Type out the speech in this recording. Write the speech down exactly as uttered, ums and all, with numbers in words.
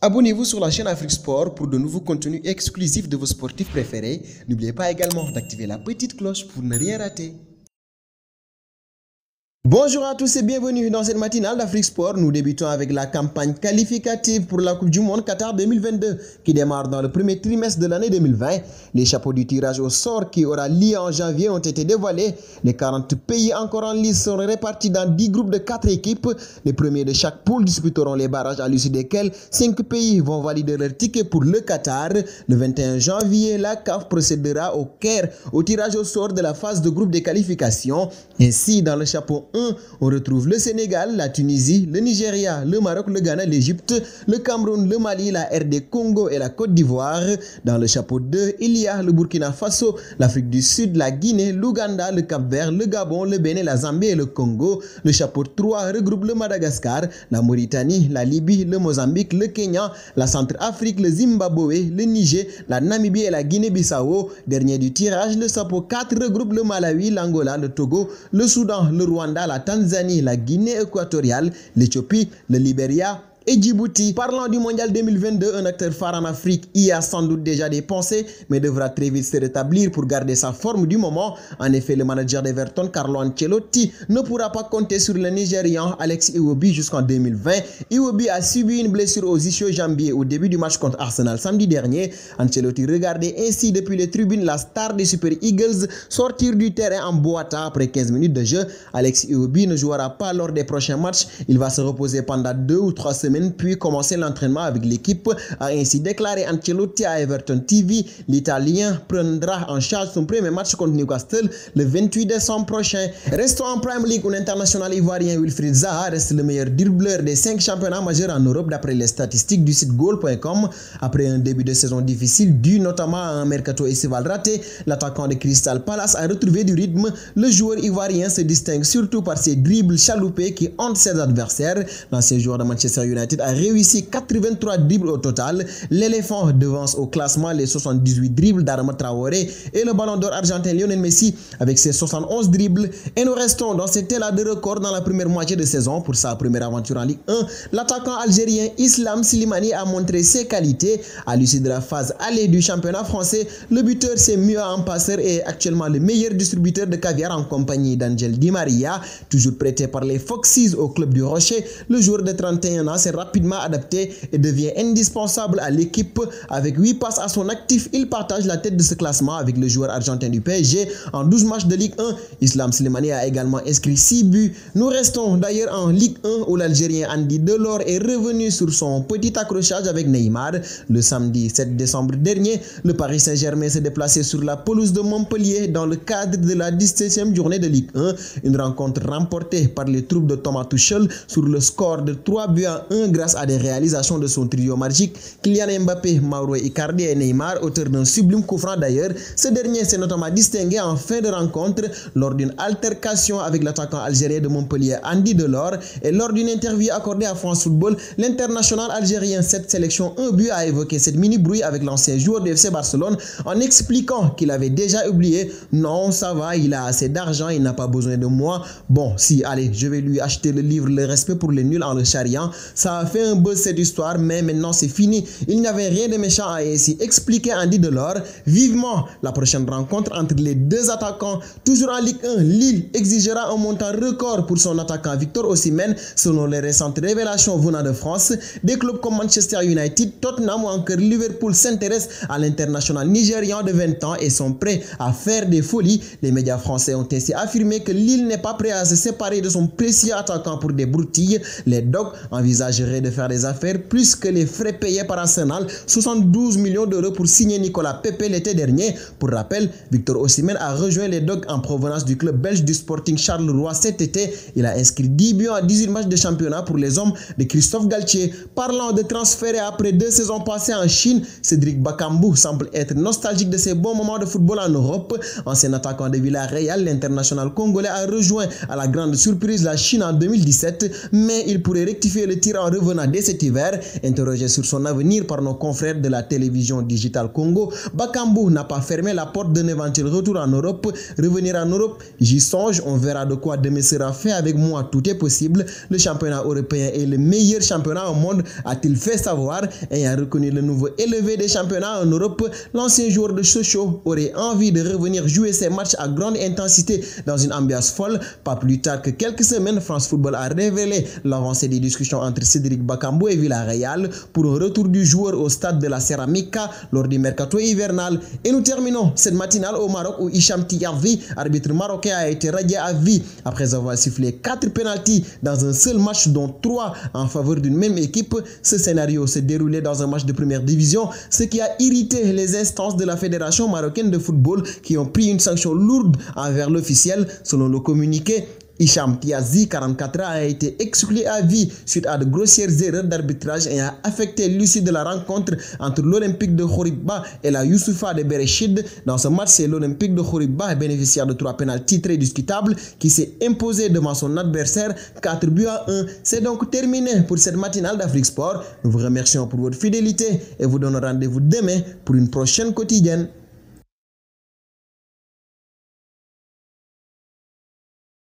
Abonnez-vous sur la chaîne Afrique Sport pour de nouveaux contenus exclusifs de vos sportifs préférés. N'oubliez pas également d'activer la petite cloche pour ne rien rater. Bonjour à tous et bienvenue dans cette matinale d'Afrique Sport. Nous débutons avec la campagne qualificative pour la Coupe du Monde Qatar deux mille vingt-deux qui démarre dans le premier trimestre de l'année deux mille vingt. Les chapeaux du tirage au sort qui aura lieu en janvier ont été dévoilés. Les quarante pays encore en lice sont répartis dans dix groupes de quatre équipes. Les premiers de chaque poule disputeront les barrages à l'issue desquels cinq pays vont valider leur ticket pour le Qatar. Le vingt et un janvier, la C A F procédera au Caire au tirage au sort de la phase de groupe des qualifications. Ainsi, dans le chapeau un, on retrouve le Sénégal, la Tunisie, le Nigeria, le Maroc, le Ghana, l'Égypte, le Cameroun, le Mali, la R D Congo et la Côte d'Ivoire. Dans le chapeau deux, il y a le Burkina Faso, l'Afrique du Sud, la Guinée, l'Ouganda, le Cap-Vert, le Gabon, le Bénin, la Zambie et le Congo. Le chapeau trois regroupe le Madagascar, la Mauritanie, la Libye, le Mozambique, le Kenya, la Centrafrique, le Zimbabwe, le Niger, la Namibie et la Guinée-Bissau. Dernier du tirage, le chapeau quatre regroupe le Malawi, l'Angola, le Togo, le Soudan, le Rwanda, la Tanzanie, la Guinée équatoriale, l'Éthiopie, le Libéria et Djibouti. Parlant du mondial deux mille vingt-deux, un acteur phare en Afrique y a sans doute déjà des pensées, mais devra très vite se rétablir pour garder sa forme du moment. En effet, le manager d'Everton, Carlo Ancelotti, ne pourra pas compter sur le Nigérian Alex Iwobi jusqu'en deux mille vingt. Iwobi a subi une blessure aux ischio-jambiers au début du match contre Arsenal samedi dernier. Ancelotti regardait ainsi depuis les tribunes la star des Super Eagles sortir du terrain en boitant après quinze minutes de jeu. Alex Iwobi ne jouera pas lors des prochains matchs. Il va se reposer pendant deux ou trois semaines puis commencer l'entraînement avec l'équipe, a ainsi déclaré Ancelotti à Everton T V. L'Italien prendra en charge son premier match contre Newcastle le vingt-huit décembre prochain. Restons en Premier League où l'international ivoirien Wilfried Zaha reste le meilleur dribbleur des cinq championnats majeurs en Europe d'après les statistiques du site goal point com. Après un début de saison difficile dû notamment à un mercato estival raté, l'attaquant de Crystal Palace a retrouvé du rythme. Le joueur ivoirien se distingue surtout par ses dribbles chaloupés qui hantent ses adversaires. L'ancien joueur de Manchester United a réussi quatre-vingt-trois dribbles au total. L'éléphant devance au classement les soixante-dix-huit dribbles d'Adama Traoré et le ballon d'or argentin Lionel Messi avec ses soixante-onze dribbles. Et nous restons dans cet élan de record dans la première moitié de saison pour sa première aventure en Ligue un. L'attaquant algérien Islam Slimani a montré ses qualités. À l'issue de la phase aller du championnat français, le buteur s'est mieux en passeur et est actuellement le meilleur distributeur de caviar en compagnie d'Angel Di Maria. Toujours prêté par les Foxes au club du Rocher, le joueur de trente et un ans s'est rapidement adapté et devient indispensable à l'équipe. Avec huit passes à son actif, il partage la tête de ce classement avec le joueur argentin du P S G en douze matchs de Ligue un. Islam Slimani a également inscrit six buts. Nous restons d'ailleurs en Ligue un où l'Algérien Andy Delors est revenu sur son petit accrochage avec Neymar. Le samedi sept décembre dernier, le Paris Saint-Germain s'est déplacé sur la pelouse de Montpellier dans le cadre de la dix-septième journée de Ligue un. Une rencontre remportée par les troupes de Thomas Tuchel sur le score de trois buts à un grâce à des réalisations de son trio magique Kylian Mbappé, Mauro Icardi et Neymar, auteur d'un sublime coup franc d'ailleurs. Ce dernier s'est notamment distingué en fin de rencontre lors d'une altercation avec l'attaquant algérien de Montpellier Andy Delors et lors d'une interview accordée à France Football, l'international algérien cette sélection un but a évoqué cette mini-brouille avec l'ancien joueur du F C Barcelone en expliquant qu'il avait déjà oublié. Non, ça va, il a assez d'argent, il n'a pas besoin de moi. Bon, si, allez, je vais lui acheter le livre Le respect pour les nuls en le charriant. Ça a fait un buzz cette histoire, mais maintenant c'est fini. Il n'y avait rien de méchant à ainsi expliquer Andy Delors. Vivement la prochaine rencontre entre les deux attaquants. Toujours en Ligue un, Lille exigera un montant record pour son attaquant Victor Osimhen selon les récentes révélations venant de France. Des clubs comme Manchester United, Tottenham ou encore Liverpool s'intéressent à l'international nigérian de vingt ans et sont prêts à faire des folies. Les médias français ont ainsi affirmé que Lille n'est pas prêt à se séparer de son précieux attaquant pour des broutilles. Les Dogs envisageraient de faire des affaires plus que les frais payés par Arsenal, soixante-douze millions d'euros pour signer Nicolas Pepe l'été dernier. Pour rappel, Victor Osimhen a rejoint les Dogs en provenance du club belge du Sporting Charleroi cet été. Il a inscrit dix buts en dix-huit matchs de championnat pour les hommes de Christophe Galtier. Parlant de transférer après deux saisons passées en Chine, Cédric Bakambu semble être nostalgique de ses bons moments de football en Europe. Ancien attaquant de Villarreal, l'international congolais a rejoint à la grande surprise la Chine en deux mille dix-sept, mais il pourrait rectifier le tir revenant dès cet hiver. Interrogé sur son avenir par nos confrères de la télévision Digital Congo, Bakambu n'a pas fermé la porte d'un éventuel retour en Europe. Revenir en Europe, j'y songe, on verra de quoi demain sera fait. Avec moi, tout est possible. Le championnat européen est le meilleur championnat au monde, a-t-il fait savoir. Ayant reconnu le nouveau élevé des championnats en Europe, l'ancien joueur de Sochaux aurait envie de revenir jouer ses matchs à grande intensité dans une ambiance folle. Pas plus tard que quelques semaines, France Football a révélé l'avancée des discussions entre Cédric Bakambu et Villarreal pour un retour du joueur au stade de la Ceramica lors du mercato hivernal. Et nous terminons cette matinale au Maroc où Hicham Tiavi, arbitre marocain, a été radié à vie après avoir sifflé quatre pénaltys dans un seul match, dont trois en faveur d'une même équipe. Ce scénario s'est déroulé dans un match de première division, ce qui a irrité les instances de la Fédération marocaine de football qui ont pris une sanction lourde envers l'officiel. Selon le communiqué, Hicham Tiazi, quarante-quatre ans, a été exclu à vie suite à de grossières erreurs d'arbitrage et a affecté l'issue de la rencontre entre l'Olympique de Khoriba et la Youssoufa de Bereshid. Dans ce match, c'est l'Olympique de Khoriba, bénéficiaire de trois pénaltys très discutables, qui s'est imposé devant son adversaire quatre buts à un. C'est donc terminé pour cette matinale d'Afrique Sport. Nous vous remercions pour votre fidélité et vous donnons rendez-vous demain pour une prochaine quotidienne.